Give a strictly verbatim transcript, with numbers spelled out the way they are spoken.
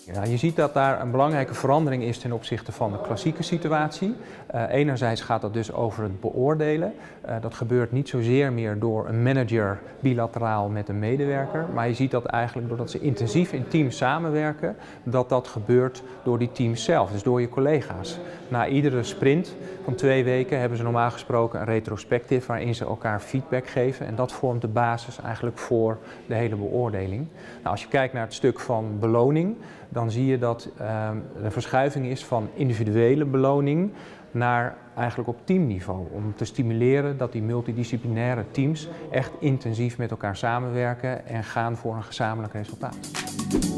Ja, je ziet dat daar een belangrijke verandering is ten opzichte van de klassieke situatie. Uh, enerzijds gaat dat dus over het beoordelen. Uh, dat gebeurt niet zozeer meer door een manager bilateraal met een medewerker. Maar je ziet dat eigenlijk doordat ze intensief in teams samenwerken, dat dat gebeurt door die teams zelf, dus door je collega's. Na iedere sprint van twee weken hebben ze normaal gesproken een retrospectief waarin ze elkaar feedback geven. En dat vormt de basis eigenlijk voor de hele beoordeling. Nou, als je kijkt naar het stuk van beloning, dan zie je dat uh, er een verschuiving is van individuele beloning naar eigenlijk op teamniveau. Om te stimuleren dat die multidisciplinaire teams echt intensief met elkaar samenwerken en gaan voor een gezamenlijk resultaat.